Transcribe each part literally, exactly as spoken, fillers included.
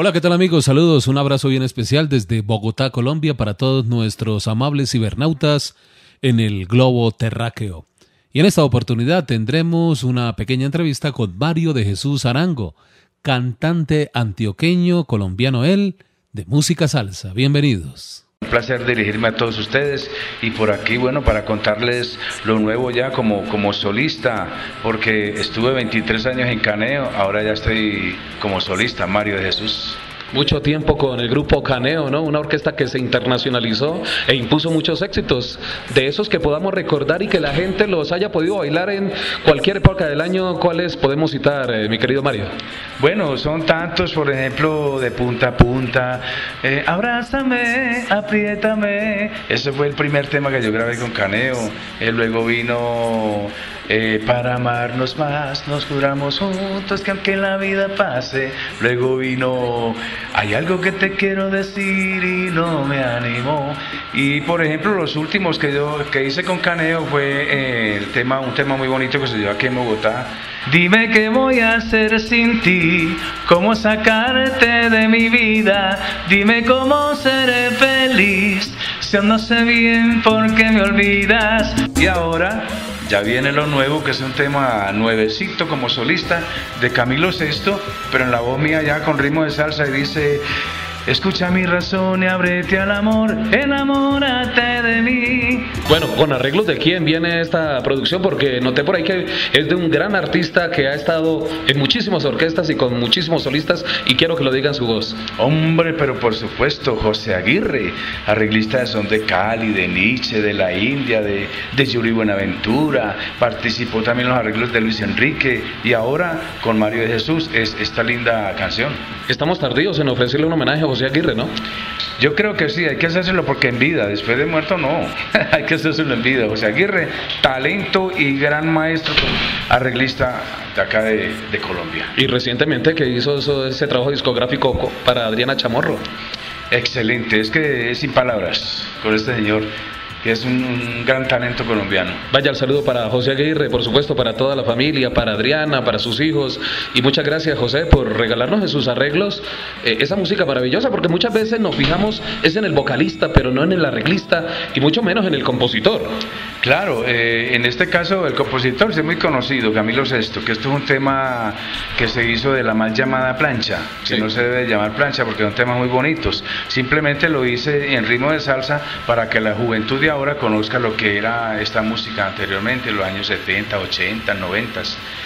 Hola, ¿qué tal amigos? Saludos, un abrazo bien especial desde Bogotá, Colombia, para todos nuestros amables cibernautas en el globo terráqueo. Y en esta oportunidad tendremos una pequeña entrevista con Mario de Jesús Arango, cantante antioqueño, colombiano él, de música salsa. Bienvenidos. Un placer dirigirme a todos ustedes y por aquí, bueno, para contarles lo nuevo ya como, como solista, porque estuve veintitrés años en Caneo, ahora ya estoy como solista, Mario de Jesús. Mucho tiempo con el grupo Caneo, ¿no? Una orquesta que se internacionalizó e impuso muchos éxitos, de esos que podamos recordar y que la gente los haya podido bailar en cualquier época del año. ¿Cuáles podemos citar, eh, mi querido Mario? Bueno, son tantos, por ejemplo, de punta a punta, eh, abrázame, apriétame, ese fue el primer tema que yo grabé con Caneo, eh, luego vino... Eh, para amarnos más, nos juramos juntos que aunque la vida pase. Luego vino, hay algo que te quiero decir y no me animó. Y por ejemplo, los últimos que yo que hice con Caneo fue eh, el tema, un tema muy bonito que se dio aquí en Bogotá. Dime qué voy a hacer sin ti, cómo sacarte de mi vida, dime cómo seré feliz, si aún no sé bien por qué me olvidas. Y ahora ya viene lo nuevo, que es un tema nuevecito como solista de Camilo Sesto, pero en la voz mía ya con ritmo de salsa, y dice: escucha mi razón y ábrete al amor, enamórate de mí. Bueno, ¿con arreglos de quién viene esta producción? Porque noté por ahí que es de un gran artista que ha estado en muchísimas orquestas y con muchísimos solistas, y quiero que lo digan su voz. Hombre, pero por supuesto, José Aguirre, arreglista de son de Cali, de Nietzsche, de la India, de, de Yuri Buenaventura, participó también en los arreglos de Luis Enrique, y ahora con Mario de Jesús es esta linda canción. Estamos tardíos en ofrecerle un homenaje a José Aguirre, ¿no? Yo creo que sí, hay que hacérselo porque en vida, después de muerto no, hay que hacérselo en vida. José Aguirre, talento y gran maestro, arreglista de acá de, de Colombia. Y recientemente que hizo eso, ese trabajo discográfico para Adriana Chamorro. Excelente, es que es sin palabras con este señor, que es un, un gran talento colombiano. Vaya el saludo para José Aguirre, por supuesto, para toda la familia, para Adriana, para sus hijos, y muchas gracias, José, por regalarnos en sus arreglos eh, esa música maravillosa, porque muchas veces nos fijamos es en el vocalista, pero no en el arreglista, y mucho menos en el compositor. Claro, eh, en este caso el compositor es muy conocido, Camilo Sesto, que esto es un tema que se hizo de la mal llamada plancha, que sí. No se debe llamar plancha porque son temas muy bonitos, simplemente lo hice en ritmo de salsa para que la juventud de ahora conozca lo que era esta música anteriormente, en los años setenta, ochenta, noventa,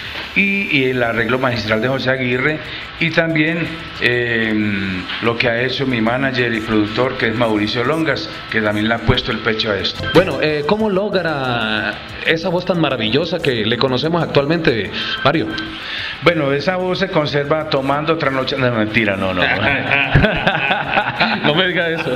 y, y el arreglo magistral de José Aguirre, y también eh, lo que ha hecho mi manager y productor, que es Mauricio Longas, que también le ha puesto el pecho a esto. Bueno, eh, ¿cómo logra esa voz tan maravillosa que le conocemos actualmente, Mario? Bueno, esa voz se conserva tomando otra noche. No, mentira, no, no. No, no me diga eso.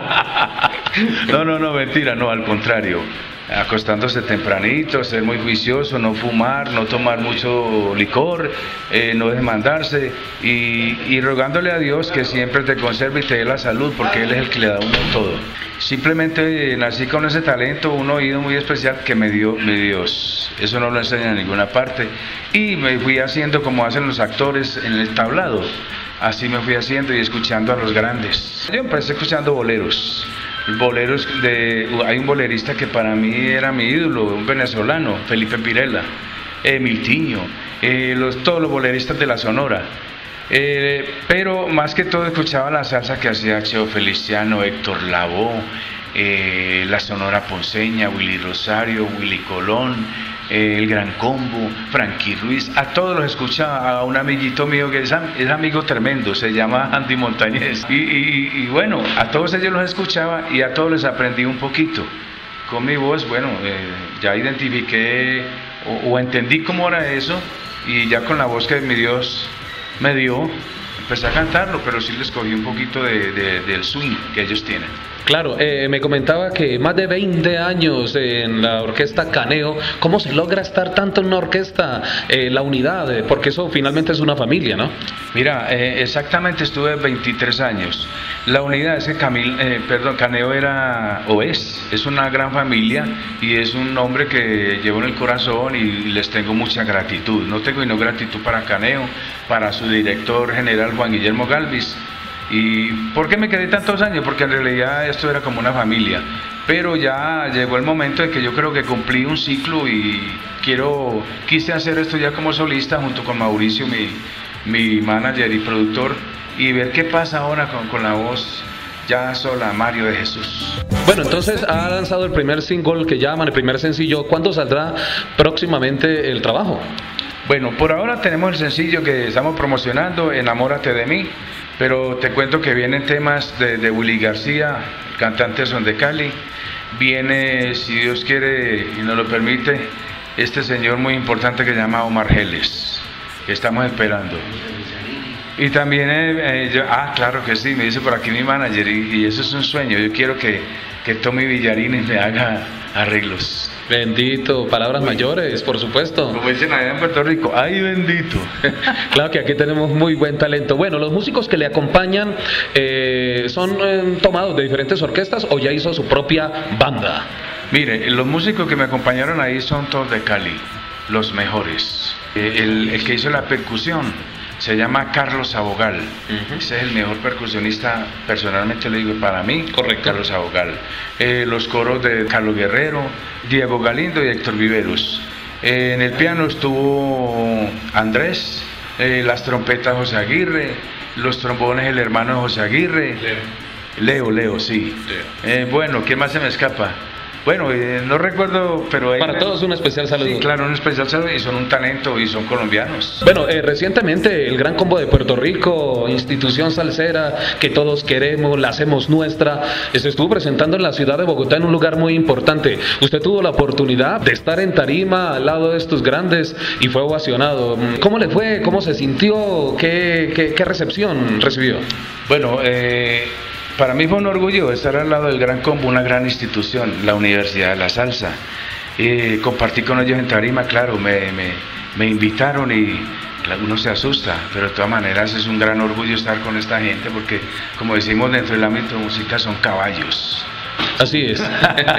No, no, no, mentira, no, al contrario. Acostándose tempranito, ser muy juicioso, no fumar, no tomar mucho licor, eh, no desmandarse, y, y rogándole a Dios que siempre te conserve y te dé la salud, porque Él es el que le da a uno todo. Simplemente eh, nací con ese talento, un oído muy especial que me dio mi Dios. Eso no lo enseñan en ninguna parte. Y me fui haciendo como hacen los actores en el tablado. Así me fui haciendo y escuchando a los grandes. Yo empecé escuchando boleros. Boleros de, hay un bolerista que para mí era mi ídolo, un venezolano, Felipe Pirela, eh, Miltiño, eh, los, todos los boleristas de la Sonora. Eh, pero más que todo escuchaba la salsa que hacía Cheo Feliciano, Héctor Lavoe, eh, la Sonora Ponceña, Willy Rosario, Willy Colón, eh, el Gran Combo, Frankie Ruiz, a todos los escuchaba. A un amiguito mío que es, es amigo tremendo, se llama Andy Montañez, y, y, y bueno, a todos ellos los escuchaba y a todos les aprendí un poquito. Con mi voz, bueno, eh, ya identifiqué o, o entendí cómo era eso, y ya con la voz que mi Dios me dio, empecé a cantarlo, pero sí les cogí un poquito de, de, del swing que ellos tienen. Claro, eh, me comentaba que más de veinte años en la orquesta Caneo. ¿Cómo se logra estar tanto en una orquesta, eh, la unidad? Eh, porque eso finalmente es una familia, ¿no? Mira, eh, exactamente estuve veintitrés años. La unidad es que Camil, eh, perdón, Caneo era, o es, es una gran familia, y es un hombre que llevo en el corazón y les tengo mucha gratitud. No tengo sino gratitud para Caneo, para su director general Juan Guillermo Galvis, ¿Y por qué me quedé tantos años? Porque en realidad esto era como una familia. Pero ya llegó el momento en que yo creo que cumplí un ciclo y quiero, quise hacer esto ya como solista junto con Mauricio, mi, mi manager y productor, y ver qué pasa ahora con, con la voz ya sola, Mario de Jesús. Bueno, entonces ha lanzado el primer single que llaman, el primer sencillo. ¿Cuándo saldrá próximamente el trabajo? Bueno, por ahora tenemos el sencillo que estamos promocionando, Enamórate de mí, pero te cuento que vienen temas de, de Willy García, el cantante Son de Cali. Viene, si Dios quiere y nos lo permite, este señor muy importante que se llama Omar Geles, que estamos esperando. Y también, eh, eh, yo, ah, claro que sí, me dice por aquí mi manager, y, y eso es un sueño. Yo quiero que, que Tommy Villarines me haga arreglos. Bendito, palabras mayores, por supuesto. Como dicen allá en Puerto Rico, ¡ay, bendito! Claro que aquí tenemos muy buen talento. Bueno, los músicos que le acompañan eh, son eh, tomados de diferentes orquestas o ya hizo su propia banda. Mire, los músicos que me acompañaron ahí son todos de Cali, los mejores. El, el que hizo la percusión se llama Carlos Abogal. Uh-huh. Ese es el mejor percusionista, personalmente lo digo, para mí. Correcto. Carlos Abogal. Eh, los coros de Carlos Guerrero, Diego Galindo y Héctor Viveros. Eh, en el piano estuvo Andrés, eh, las trompetas José Aguirre, los trombones el hermano José Aguirre. Leo. Leo, Leo, sí. Leo. Eh, bueno, ¿quién más se me escapa? Bueno, eh, no recuerdo, pero... Para todos un especial saludo. Sí, claro, un especial saludo, y son un talento y son colombianos. Bueno, eh, recientemente el Gran Combo de Puerto Rico, institución salsera que todos queremos, la hacemos nuestra, se estuvo presentando en la ciudad de Bogotá en un lugar muy importante. Usted tuvo la oportunidad de estar en tarima al lado de estos grandes y fue ovacionado. ¿Cómo le fue? ¿Cómo se sintió? ¿Qué, qué, qué recepción recibió? Bueno, eh... para mí fue un orgullo estar al lado del Gran Combo, una gran institución, la Universidad de la Salsa. Eh, compartí con ellos en tarima, claro, me, me, me invitaron y claro, uno se asusta, pero de todas maneras es un gran orgullo estar con esta gente porque, como decimos dentro del ámbito de música, son caballos. Así es.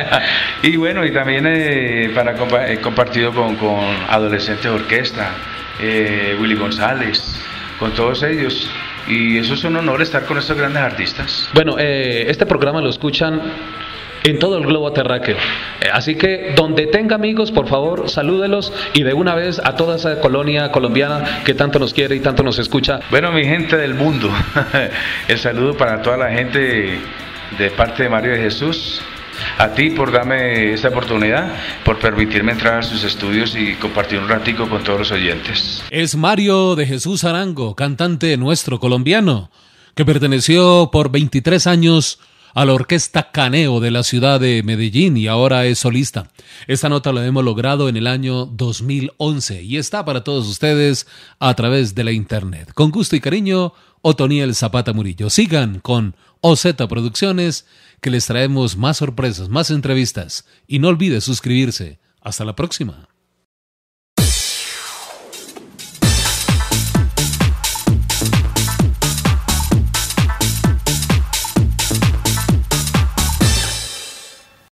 Y bueno, y también eh, para compa he compartido con, con Adolescentes Orquesta, eh, Willy González, con todos ellos. Y eso es un honor estar con estos grandes artistas. Bueno, eh, este programa lo escuchan en todo el globo terráqueo. Eh, así que donde tenga amigos, por favor, salúdelos y de una vez a toda esa colonia colombiana que tanto nos quiere y tanto nos escucha. Bueno, mi gente del mundo, el saludo para toda la gente de parte de Mario de Jesús. A ti por darme esta oportunidad, por permitirme entrar a sus estudios y compartir un ratico con todos los oyentes. Es Mario de Jesús Arango, cantante nuestro colombiano, que perteneció por veintitrés años a la Orquesta Caneo de la ciudad de Medellín y ahora es solista. Esta nota la hemos logrado en el año dos mil once y está para todos ustedes a través de la internet. Con gusto y cariño, Otoniel Zapata Murillo. Sigan con O Z Producciones, que les traemos más sorpresas, más entrevistas. Y no olvide suscribirse. Hasta la próxima.